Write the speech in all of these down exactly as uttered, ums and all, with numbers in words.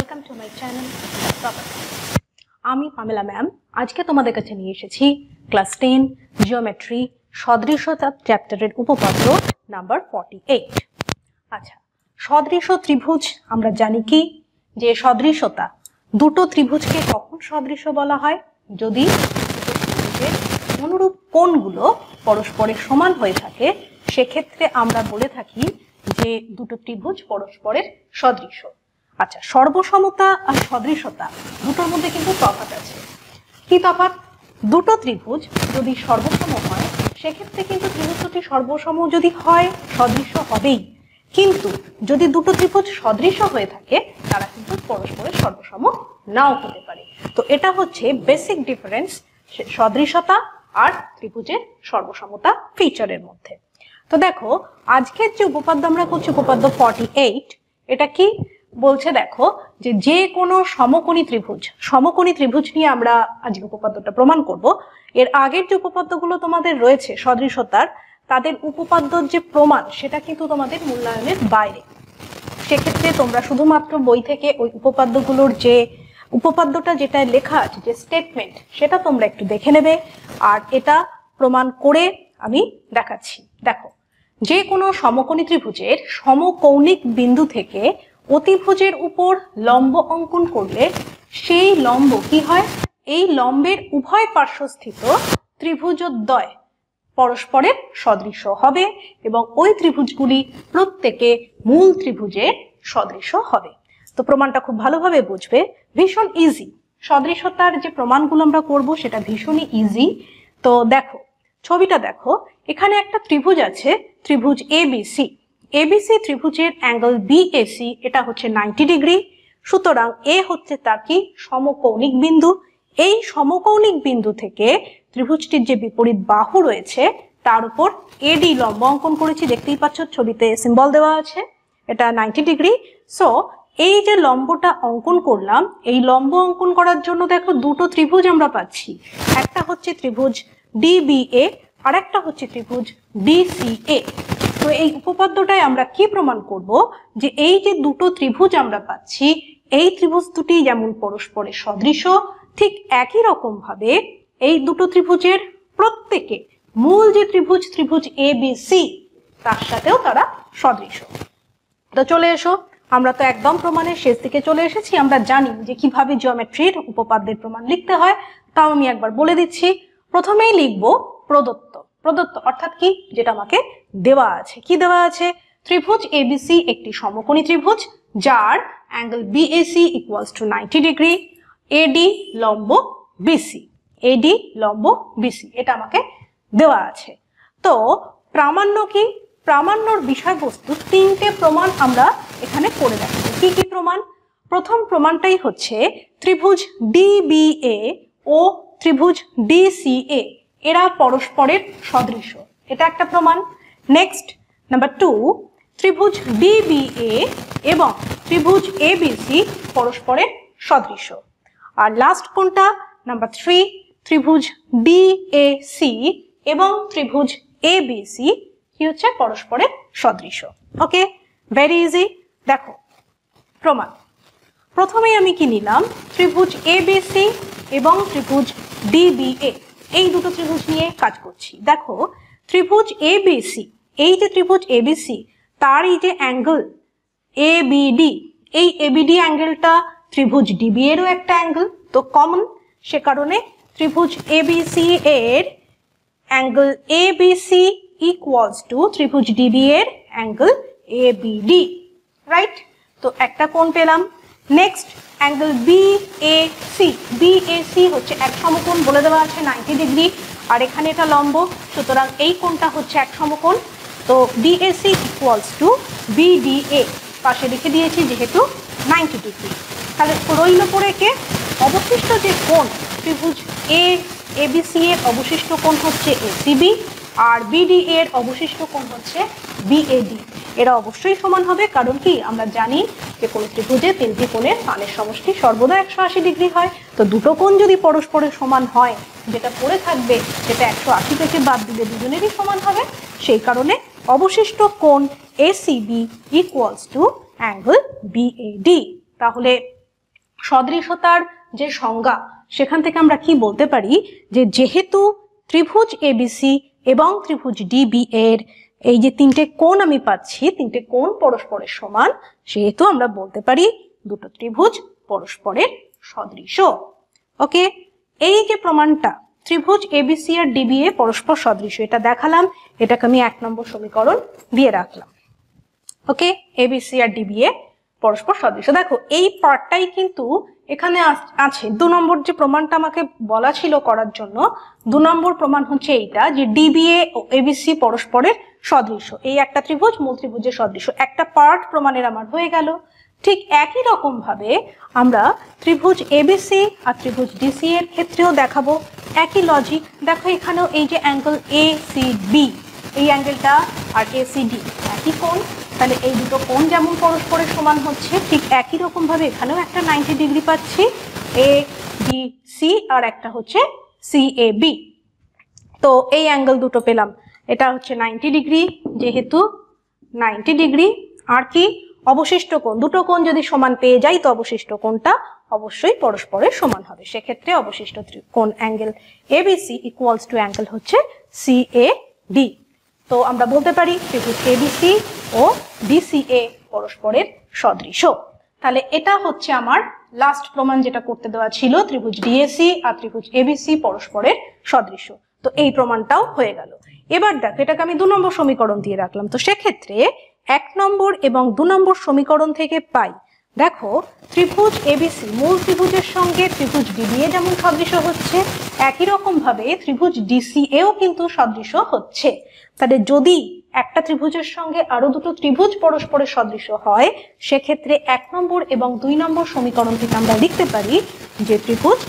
Welcome to my channel আমি Pamela ma'am. আজকে তোমাদের কাছে নিয়ে এসেছি ক্লাস টেন জিওমেট্রি সদৃশতা চ্যাপ্টারের উপপাদ্য নাম্বার ফর্টি এইট। আচ্ছা, সদৃশ ত্রিভুজ আমরা জানি কি যে সদৃশতা দুটো ত্রিভুজকে কখন সদৃশ বলা হয়? যদি ত্রিভুজের অনুরূপ কোণগুলো পরস্পরের সমান হয়ে থাকে সেক্ষেত্রে আমরা বলে থাকি যে দুটো ত্রিভুজ পরস্পরের সদৃশ। আচ্ছা, সর্বসমতা আর সদৃশতা দুটোর মধ্যে কিন্তু তফাৎ আছে। কি তফাৎ? দুটো ত্রিভুজ যদি সর্বসম হয় সেক্ষেত্রে কিন্তু ত্রিভুজ দুটি সর্বসম যদি হয় সদৃশ হবেই, কিন্তু যদি দুটো ত্রিভুজ সদৃশ হয়ে থাকে তারা কিন্তু পরস্পরের সর্বসম নাও হতে পারে। তো এটা হচ্ছে বেসিক ডিফারেন্স সদৃশতা আর ত্রিভুজের সর্বসমতা ফিচারের মধ্যে। তো দেখো, আজকের যে উপপাদ্য আমরা করছি উপপাদ্য ফর্টি এইট, এটা কি বলছে? দেখো যে যে কোনো সমকোণী ত্রিভুজ সমকোণী ত্রিভুজ নিয়ে আমরা আজকে উপপাদ্যটা প্রমাণ করব। এর আগের যে উপপাদ্যগুলো তোমাদের রয়েছে সদৃশতার, তাদের উপপাদ্যর যে প্রমাণ সেটা কিন্তু তোমাদের মূল্যায়নের বাইরে। সেক্ষেত্রে তোমরা শুধুমাত্র বই থেকে ওই উপপাদ্যগুলোর যে উপপাদ্যটা যেটা লেখা আছে যে স্টেটমেন্ট সেটা তোমরা একটু দেখে নেবে, আর এটা প্রমাণ করে আমি দেখাচ্ছি। দেখো, যে কোনো সমকোণী ত্রিভুজের সমকৌণিক বিন্দু থেকে অতিভুজের উপর লম্ব অঙ্কন করলে সেই লম্ব কি হয়? এই লম্বের উভয় পার্শ্বস্থিত ত্রিভুজদ্বয় পরস্পরের সদৃশ হবে এবং ওই ত্রিভুজগুলি প্রত্যেকে মূল ত্রিভুজের সদৃশ হবে। তো প্রমাণটা খুব ভালোভাবে বুঝবে, ভীষণ ইজি। সদৃশতার যে প্রমাণগুলো আমরা করব সেটা ভীষণই ইজি। তো দেখো, ছবিটা দেখো, এখানে একটা ত্রিভুজ আছে, ত্রিভুজ এবিসি। এবিসি ত্রিভুজের অ্যাঙ্গেল বিএসি এটা হচ্ছে নাইনটি ডিগ্রি। সুতরাং এ হচ্ছে তার কি সমকৌণিক বিন্দু। এই সমকৌণিক বিন্দু থেকে ত্রিভুজটির যে বিপরীত বাহু রয়েছে তার উপর এডি লম্ব অঙ্কন করেছি, দেখতেই পাচ্ছ ছবিতে সিম্বল দেওয়া আছে, এটা নাইনটি ডিগ্রি। সো এই যে লম্বটা অঙ্কন করলাম, এই লম্ব অঙ্কন করার জন্য দেখো দুটো ত্রিভুজ আমরা পাচ্ছি। একটা হচ্ছে ত্রিভুজ ডিবিএ আর একটা হচ্ছে ত্রিভুজ ডিসিএ। তো এই উপপাদ্যটায় আমরা কি প্রমাণ করব? যে এই যে দুটো ত্রিভুজ আমরা পাচ্ছি, এই ত্রিভুজ দুটি যেমন পরস্পরের সদৃশ, ঠিক একই রকম ভাবে এই দুটো ত্রিভুজের প্রত্যেকে মূল যে ত্রিভুজ ত্রিভুজ এবিসি তার সাথেও তারা সদৃশ। তো চলে এসো, আমরা তো একদম প্রমাণের শেষ দিকে চলে এসেছি। আমরা জানি যে কিভাবে জিওমেট্রির উপপাদ্যের প্রমাণ লিখতে হয়, তাও আমি একবার বলে দিচ্ছি। প্রথমেই লিখবো প্রদত্ত। প্রদত্ত অর্থাৎ কি? যেটা আমাকে দেওয়া আছে। কি দেওয়া আছে? ত্রিভুজ এবিসি একটি সমকোণী ত্রিভুজ যার angle BAC equals to ninety degree, AD লম্ব বিসি, এডি লম্ব বিসি, এটা আমাকে দেওয়া আছে। তো প্রামাণ্য কি? প্রামাণ্যর বিষয়বস্তু তিনটে প্রমাণ আমরা এখানে করে দেখাবো। কি কি প্রমাণ? প্রথম প্রমাণটাই হচ্ছে ত্রিভুজ ডিবিএ ও ত্রিভুজ ডিসিএ এরা পরস্পরের সদৃশ, এটা একটা প্রমাণ। নেক্সট নাম্বার টু, ত্রিভুজ ডিবিএ এবং ত্রিভুজ এবিসি পরস্পরের সদৃশ। আর লাস্ট কোনটা? নাম্বার থ্রি, ত্রিভুজ ডিএসি এবং ত্রিভুজ এবিসি কি হচ্ছে? পরস্পরের সদৃশ। Okay, very easy. দেখো প্রমাণ, প্রথমেই আমি কি নিলাম? ত্রিভুজ এবিসি এবং ত্রিভুজ ডিবিএ, এই দুটো ত্রিভুজ নিয়ে কাজ করছি। দেখো, ত্রিভুজ এবিসি, এই যে ত্রিভুজ এবিসি তার এই যে অ্যাঙ্গেল এবিডি, এই এবিডি অ্যাঙ্গেলটা ত্রিভুজ ডিবি এরও একটা অ্যাঙ্গেল, তো কমন। সে কারণে ত্রিভুজ এবিসি এর অ্যাঙ্গেল এবিসি ইকুয়ালস টু ত্রিভুজ ডিবি এর অ্যাঙ্গেল এবিডি, রাইট? তো একটা কোণ পেলাম। নেক্সট অ্যাঙ্গেল বিএসি, বিএসি হচ্ছে এক সমকোণ, বলে দেওয়া আছে নাইনটি ডিগ্রি, আর এখানে এটা লম্ব, সুতরাং এই কোণটা হচ্ছে এক সমকোণ। তো বিএসি ইকুয়ালস টু বিডিএ, পাশে লিখে দিয়েছি যেহেতু নাইনটি ডিগ্রি। তাহলে রইল পরে কে? অবশিষ্ট যে কোণ ত্রিভুজ এ এবিসি এর অবশিষ্ট কোণ হচ্ছে এসিবি, আর বিডি এর অবশিষ্ট কোণ হচ্ছে বিএডি। এরা অবশ্যই সমান হবে, কারণ কি আমরা জানি যে কোনো ত্রিভুজে তিনটি কোণের মানের সমষ্টি সর্বদা একশো আশি ডিগ্রি হয়। তো দুটো কোণ যদি পরস্পরের সমান হয়, যেটা পড়ে থাকবে সেটা একশো আশি থেকে বাদ দিলে দুজনেরই সমান হবে। সেই কারণে অবশিষ্ট কোণ ACB equals to angle BAD. তাহলে সদৃশতার যে সংজ্ঞা সেখান থেকে আমরা কি বলতে পারি যে যেহেতু ত্রিভুজ এবিসি এবং ত্রিভুজ ডিবি এর এই যে তিনটে কোণ আমি পাচ্ছি, তিনটে কোণ পরস্পরের সমান, সেহেতু আমরা বলতে পারি দুটো ত্রিভুজ পরস্পরের সদৃশ। ওকে, এই যে প্রমাণটা ত্রিভুজ এবিসি আর ডিবি এ পরস্পর সদৃশ, এটা দেখালাম, এটাকে আমি এক নম্বর সমীকরণ দিয়ে রাখলাম। ওকে, এবিসি আর ডিবি এ পরস্পর সদৃশ। দেখো এই পার্টটাই কিন্তু এখানে আছে। দু নম্বর যে প্রমাণটা আমাকে বলা ছিল করার জন্য, দু নম্বর প্রমাণ হচ্ছে এইটা যে ডিবিএ ও এবিসি পরস্পরের সদৃশ, এই একটা ত্রিভুজ মূল ত্রিভুজের সদৃশ, একটা পার্ট প্রমাণের আমার হয়ে গেল। ঠিক একই রকম ভাবে আমরা ত্রিভুজ এবিসি আর ত্রিভুজ ডিসি এর ক্ষেত্রেও দেখাবো একই লজিক। দেখো এখানেও এই যে অ্যাঙ্গেল এ সি বি, এই অ্যাঙ্গেলটা আর এ সি ডি একই কোণ, তাহলে এই দুটো কোণ যেমন পরস্পরের সমান হচ্ছে, ঠিক একই রকম ভাবে এখানেও একটা নাইনটি ডিগ্রি পাচ্ছি, এ ডি সি আর একটা হচ্ছে সি এ বি। তো এই অ্যাঙ্গেল দুটো পেলাম, এটা হচ্ছে নাইনটি ডিগ্রি, যেহেতু নাইনটি ডিগ্রি, আর কি অবশিষ্ট কোণ, দুটো কোণ যদি সমান পেয়ে যাই তো অবশিষ্ট কোণটা অবশ্যই পরস্পরের সমান হবে। সেক্ষেত্রে অবশিষ্ট কোণ angle ABC equals to angle হচ্ছে সি এ ডি। তো আমরা বলতে পারি ত্রিভুজ এবিসি ও ডিসিএ পরস্পরের সদৃশ। তাহলে এটা হচ্ছে আমার লাস্ট প্রমাণ যেটা করতে দেওয়া ছিল, ত্রিভুজ ডিএসি আর ত্রিভুজ এবিসি পরস্পরের সদৃশ। তো এই প্রমাণটাও হয়ে গেল। এবার দেখো এটাকে আমি দু নম্বর সমীকরণ দিয়ে রাখলাম। তো সেক্ষেত্রে এক নম্বর এবং দু নম্বর সমীকরণ থেকে পাই, দেখো ত্রিভুজ এবিসি মূল ত্রিভুজের সঙ্গে ত্রিভুজ ডিবিএ যেমন সদৃশ হচ্ছে, একই রকম ভাবে ত্রিভুজ ডিসিএও কিন্তু সদৃশ হচ্ছে। তাহলে যদি একটা ত্রিভুজের সঙ্গে আরো দুটো ত্রিভুজ পরস্পরের সদৃশ হয়, সেক্ষেত্রে এক নম্বর এবং দুই নম্বর সমীকরণ থেকে আমরা লিখতে পারি যে ত্রিভুজ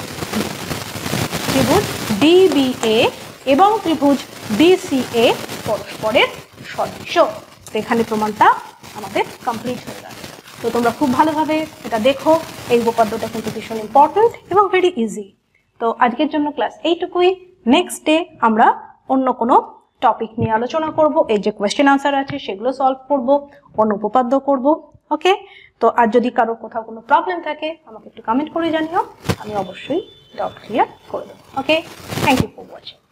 ত্রিভুজ ডিবিএ এবং ত্রিভুজ ডিসিএ পরস্পরের সদৃশ। তো এখানে প্রমাণটা আমাদের কমপ্লিট হয়ে গেল। তো তোমরা খুব ভালোভাবে এটা দেখো, এই উপপাদ্যটা কিন্তু ভীষণ ইম্পর্টেন্ট এবং ভেরি ইজি। তো আজকের জন্য ক্লাস এইটুকুই। নেক্সট ডে আমরা অন্য কোনো টপিক নিয়ে আলোচনা করব, এই যে কোয়েশ্চেন আনসার আছে সেগুলো সলভ করব, অন্য উপপাদ্য করব। ওকে, তো আর যদি কারোর কোথাও কোনো প্রবলেম থাকে আমাকে একটু কমেন্ট করে জানিও, আমি অবশ্যই ডাউট ক্লিয়ার করে দেবো। Okay, thank you for watching.